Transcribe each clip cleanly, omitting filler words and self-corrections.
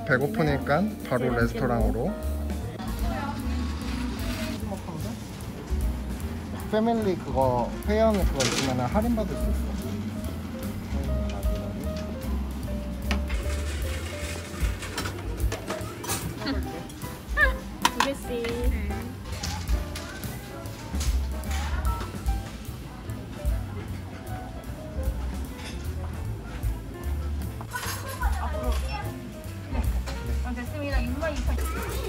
배고프니까 바로 레스토랑으로. 패밀리 그거 회원 그거 있으면 할인 받을 수 있어. 두 개씩. 됐습니다. 62,000원.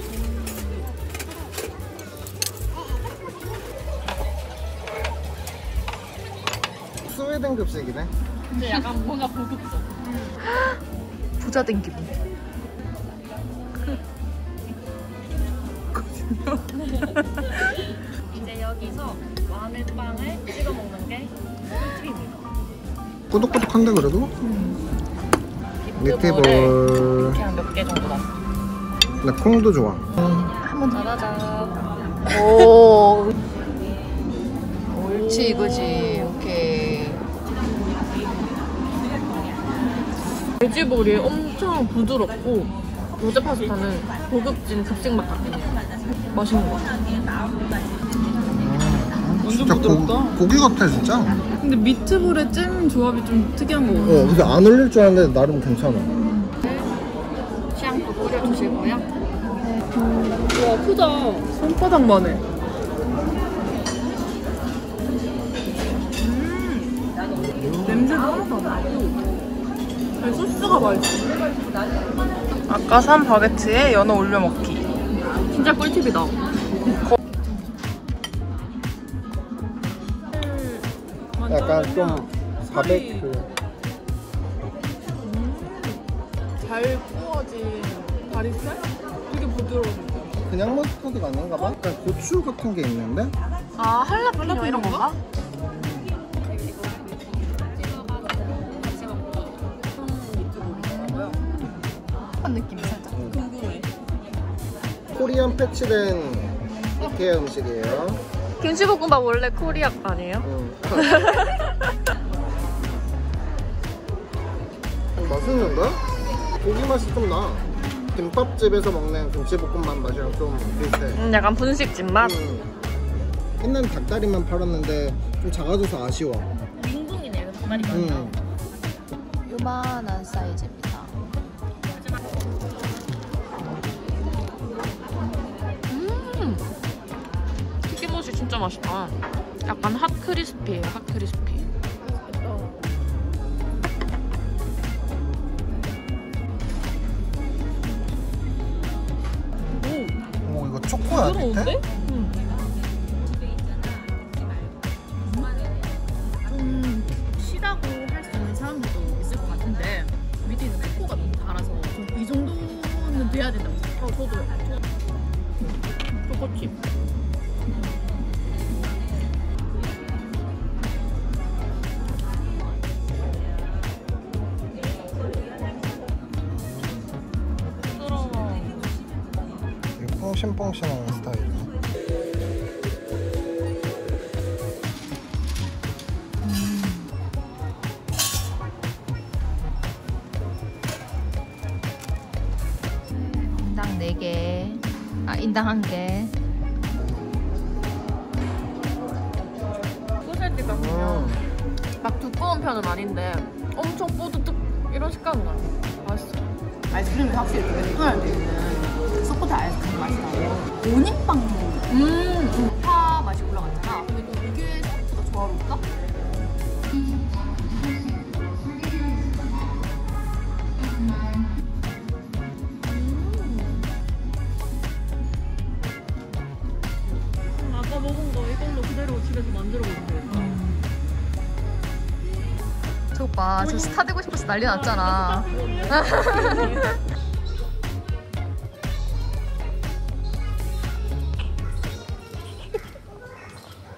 스웨덴 급식이네. 근데 약간 뭔가 고급져. 부자 된 기분. 이제 여기서 마늘빵을 찍어 먹는 게 꿀팁입니다. 꾸덕꾸덕한데 그래도? 미트볼. 그냥 몇 개 정도 나. 나 콩도 좋아. 한번 잘하자. 오. 옳지 이거지. 오케이. 돼지볼이 엄청 부드럽고 로제 파스타는 고급진 급식 맛 같긴 해요. 맛있는 것 같아. 진짜 고기 같아 진짜. 근데 미트볼의 잼 조합이 좀 특이한 거 같아. 근데 안 흘릴 줄 알았는데 나름 괜찮아. 취향껏 뿌려주시고요. 와 크다. 손바닥만 해. 냄새도 하나도 안 나고 소스가 맛있어. 아까 산 바게트에 연어 올려 먹기. 진짜 꿀팁이다. 약간 좀 400 잘 구워진 다리살? 되게 부드러워. 그냥 머스타드가 아닌가 봐? 약간 고추 같은 게 있는데? 아 할라피뇨 이런 건가? 느낌이 살짝. 궁금해. 코리안 패치된 이케아 음식이에요. 김치볶음밥 원래 코리아 아니에요? 맛있는데? 고기 맛이 좀 나. 김밥집에서 먹는 김치볶음밥 맛이랑 좀 비슷해. 약간 분식집 맛? 옛날엔 닭다리만 팔았는데 좀 작아져서 아쉬워. 민둥이네요. 닭다리가. 요만한 사이즈입니다. 튀김옷이 진짜 맛있다. 약간 핫크리스피예요. 핫크리스피. 오 이거 초코야 밑에? 좀 시다고 할 수 있는 사람들도 있을 것 같은데 밑에 있는 코코가 너무 달아서 이 정도는 돼야 된다고 생각해요. 저도요. 초코칩. 퐁신퐁신한 스타일이야. 인당 4개. 아 인당 1개. 소세지가 그냥 막 두꺼운 편은 아닌데 엄청 뽀드득 이런 식감은 아니에요. 맛있어. 아이스크림이 확실히 되게 특별한 데 있는 소코트 아이스크림 맛이 나고 오닉빵 파 맛이 올라갔잖아. 근데 또 이게 소스가 조화롭다? 아까 먹은 거 이걸로 그대로 집에서 만들어 보면 되겠다. 저 오빠 저 스타 되고 싶어서 난리 났잖아.